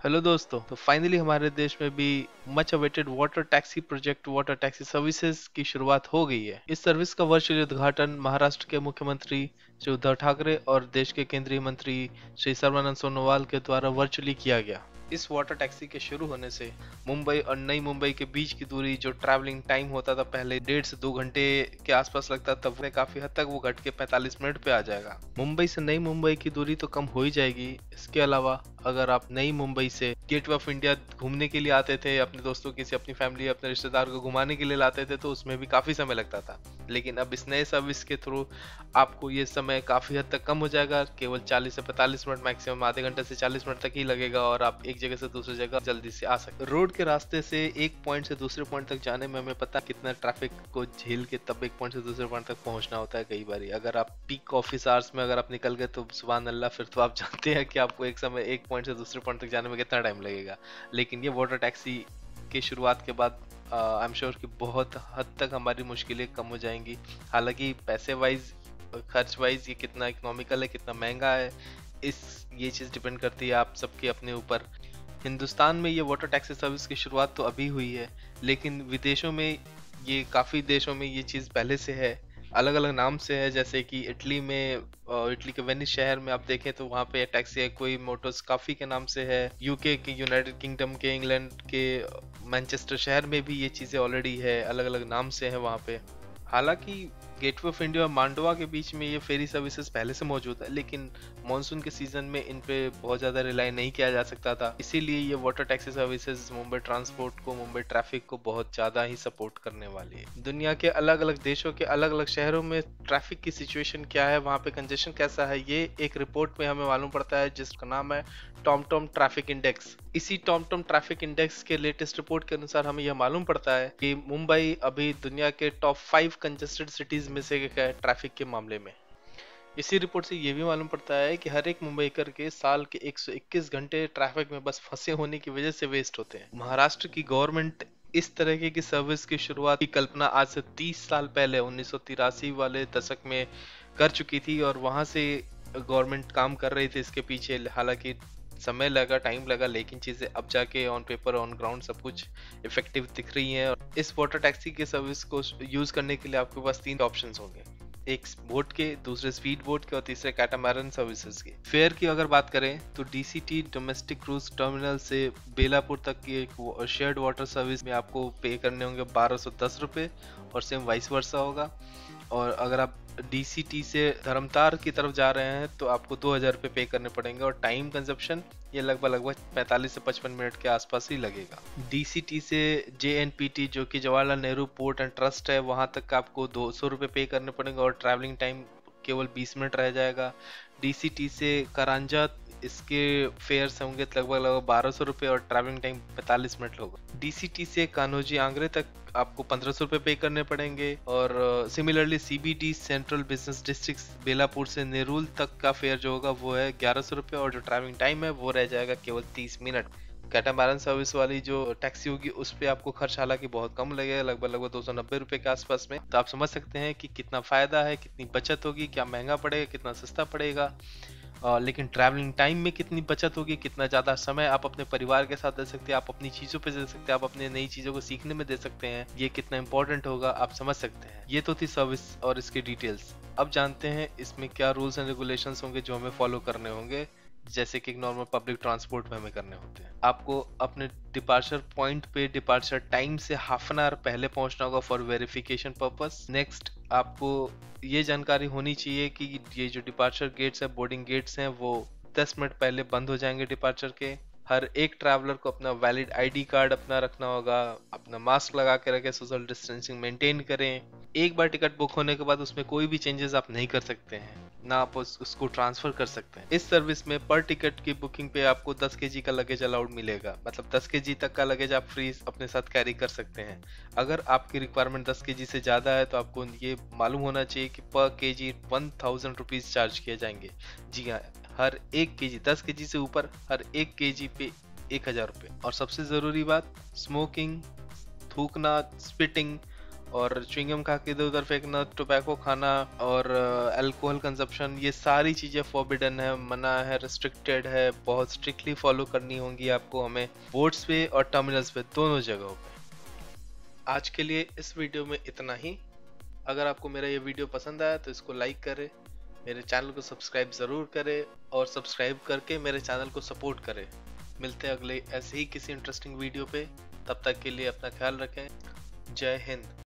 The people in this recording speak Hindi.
हेलो दोस्तों, तो फाइनली हमारे देश में भी much awaited water taxi project water taxi services की शुरुआत हो गई है। इस सर्विस का वर्चुअल उद्घाटन महाराष्ट्र के मुख्यमंत्री श्री उद्धव ठाकरे और देश के केंद्रीय मंत्री श्री सर्बानंद सोनोवाल के द्वारा वर्चुअली किया गया। इस वाटर टैक्सी के शुरू होने से मुंबई और नई मुंबई के बीच की दूरी, जो ट्रैवलिंग टाइम होता था पहले 1.5 से 2 घंटे के आसपास लगता था, वह काफी हद तक वो घट के 45 मिनट पे आ जाएगा। मुंबई से नई मुंबई की दूरी तो कम हो ही जाएगी। इसके अलावा अगर आप नई मुंबई से गेटवे ऑफ इंडिया घूमने के लिए आते थे, अपने दोस्तों की से अपनी फैमिली अपने रिश्तेदार को घुमाने के लिए लाते थे, तो उसमें भी काफी समय लगता था। लेकिन अब इस नए सर्विस के थ्रू आपको ये समय काफी हद तक कम हो जाएगा। केवल 40 से 45 मिनट, मैक्सिमम आधे घंटे से 40 मिनट तक ही लगेगा और आप एक जगह से दूसरी जगह जल्दी से आ सकते। रोड के रास्ते से एक पॉइंट से दूसरे पॉइंट तक जाने में हमें पता कितना ट्रैफिक को झेल के तब एक पॉइंट से दूसरे पॉइंट तक पहुंचना होता है। कई बार अगर आप पीक ऑफिस आवर्स में अगर आप निकल गए तो सुभान अल्लाह, फिर तो आप जानते हैं कि आपको एक समय एक पॉइंट से दूसरे पॉइंट तक जाने में कितना टाइम लगेगा। लेकिन ये वाटर टैक्सी की शुरुआत के बाद आई एम श्योर कि बहुत हद तक हमारी मुश्किलें कम हो जाएंगी। हालांकि पैसे वाइज, खर्च वाइज ये कितना इकोनॉमिकल है, कितना महंगा है, ये चीज़ डिपेंड करती है आप सबके अपने ऊपर। हिंदुस्तान में ये वाटर टैक्सी सर्विस की शुरुआत तो अभी हुई है, लेकिन विदेशों में ये काफ़ी देशों में ये चीज़ पहले से है, अलग अलग नाम से है। जैसे कि इटली में, इटली के वेनिस शहर में आप देखें तो वहाँ पे टैक्सी है, कोई मोटर्स काफ़ी के नाम से है। यूके के, यूनाइटेड किंगडम के, इंग्लैंड के मैनचेस्टर शहर में भी ये चीज़ें ऑलरेडी है, अलग अलग नाम से है वहाँ पे। हालांकि गेटवे ऑफ इंडिया और मांडवा के बीच में ये फेरी सर्विसेज पहले से मौजूद है, लेकिन मानसून के सीजन में इन पे बहुत ज़्यादा रिलाई नहीं किया जा सकता था। इसीलिए ये water taxi services Mumbai transport को, मुंबई ट्रैफिक को बहुत ज़्यादा ही सपोर्ट करने वाली है। दुनिया के अलग अलग देशों के अलग अलग शहरों में ट्रैफिक की सिचुएशन क्या है, वहाँ पे कंजेशन कैसा है, ये एक रिपोर्ट में हमें मालूम पड़ता है जिसका नाम है टॉमटॉम ट्रैफिक इंडेक्स। इसी टॉमटॉम ट्रैफिक इंडेक्स के लेटेस्ट रिपोर्ट के अनुसार हमें यह मालूम पड़ता है कि मुंबई अभी दुनिया के टॉप 5 कंजेस्टेड सिटीज में से एक है ट्रैफिक के मामले में। इसी रिपोर्ट से यह भी मालूम पड़ता है कि हर एक मुंबईकर के साल के 121 घंटे ट्रैफिक में बस फंसे होने की वजह से वेस्ट होते हैं। महाराष्ट्र की गवर्नमेंट इस तरह की सर्विस की शुरुआत की कल्पना आज से 30 साल पहले 1983 वाले दशक में कर चुकी थी और वहां से गवर्नमेंट काम कर रही थी इसके पीछे। हालांकि समय लगा, टाइम लगा, लेकिन चीजें अब जाके ऑन पेपर, ऑन ग्राउंड सब कुछ इफेक्टिव दिख रही हैं। और इस वाटर टैक्सी के सर्विस को यूज करने के लिए आपके पास 3 ऑप्शंस होंगे, एक बोट के, दूसरे स्पीड बोट के और तीसरे कैटामैरन सर्विसेज के। फेयर की अगर बात करें तो डीसीटी डोमेस्टिक क्रूज टर्मिनल से बेलापुर तक की एक शेयर्ड वाटर सर्विस में आपको पे करने होंगे 1210 रुपये और सेम वाइस वर्सा होगा। और अगर आप डीसीटी से धर्मतार की तरफ जा रहे हैं तो आपको 2000 रुपये पे करने पड़ेंगे और टाइम कंजप्शन ये लगभग 45 से 55 मिनट के आसपास ही लगेगा। डीसीटी से जेएनपीटी, जो कि Jawaharlal Nehru port and trust है, वहां तक आपको 200 रुपये पे करने पड़ेंगे और ट्रैवलिंग टाइम केवल 20 मिनट रह जाएगा। डीसीटी से करांजा, इसके फेयर्स होंगे लगभग 1200 रुपये और ट्रैवलिंग टाइम 45 मिनट होगा। डीसीटी से कान्होजी आंग्रे तक आपको 1500 रुपये पे करने पड़ेंगे और similarly CBD central business district Belapur से नेरुल तक का फेयर जो होगा वो है 1100 रुपये और जो ट्रैवलिंग टाइम है वो रह जाएगा केवल 30 मिनट। कैटामैरन सर्विस वाली जो टैक्सी होगी उस पे आपको खर्च हालांकि बहुत कम लगेगा, लगभग 290 रुपये के आसपास में। तो आप समझ सकते हैं कि कितना फायदा है, कितनी बचत होगी, क्या महंगा पड़ेगा, कितना सस्ता पड़ेगा। लेकिन ट्रैवलिंग टाइम में कितनी बचत होगी, कितना ज़्यादा समय आप अपने परिवार के साथ दे सकते हैं, आप अपनी चीज़ों पे दे सकते हैं, आप अपने नई चीज़ों को सीखने में दे सकते हैं, ये कितना इंपॉर्टेंट होगा आप समझ सकते हैं। ये तो थी सर्विस और इसकी डिटेल्स। अब जानते हैं इसमें क्या रूल्स एंड रेगुलेशंस होंगे जो हमें फॉलो करने होंगे, जैसे कि एक नॉर्मल पब्लिक ट्रांसपोर्ट में हमें करने होते हैं। आपको अपने डिपार्चर पॉइंट पे डिपार्चर टाइम से हाफ एन आवर पहले पहुंचना होगा फॉर वेरिफिकेशन पर्पस। नेक्स्ट, आपको ये जानकारी होनी चाहिए कि ये जो डिपार्चर गेट्स है, बोर्डिंग गेट्स हैं, वो 10 मिनट पहले बंद हो जाएंगे डिपार्चर के। हर एक ट्रैवलर को अपना वैलिड आईडी कार्ड अपना रखना होगा, अपना मास्क लगा के रखें, सोशल डिस्टेंसिंग मेंटेन करें। एक बार टिकट बुक होने के बाद उसमें कोई भी चेंजेस आप नहीं कर सकते हैं, ना आप उसको ट्रांसफर कर सकते हैं। इस सर्विस में पर टिकट की बुकिंग पे आपको 10 केजी का लगेज अलाउड मिलेगा, मतलब 10 केजी तक का लगेज आप फ्री अपने साथ कैरी कर सकते हैं। अगर आपकी रिक्वायरमेंट 10 केजी से ज़्यादा है तो आपको ये मालूम होना चाहिए कि पर केजी 1000 रुपीज़ चार्ज किए जाएंगे। जी हाँ, हर 1 केजी, 10 केजी से ऊपर हर 1 केजी पे 1000 रुपये। और सबसे ज़रूरी बात, स्मोकिंग, थूकना, स्पिटिंग और च्युइंगम खा के इधर उधर फेंकना, टोबैको खाना और अल्कोहल कंजप्शन, ये सारी चीजें फॉरबिडन है, मना है, रिस्ट्रिक्टेड है, बहुत स्ट्रिक्टली फॉलो करनी होंगी आपको हमें, बोर्ड्स पे और टर्मिनल्स पे, दोनों जगहों पे। आज के लिए इस वीडियो में इतना ही। अगर आपको मेरा ये वीडियो पसंद आया तो इसको लाइक करें, मेरे चैनल को सब्सक्राइब ज़रूर करें और सब्सक्राइब करके मेरे चैनल को सपोर्ट करें। मिलते हैं अगले ऐसे ही किसी इंटरेस्टिंग वीडियो पे, तब तक के लिए अपना ख्याल रखें। जय हिंद।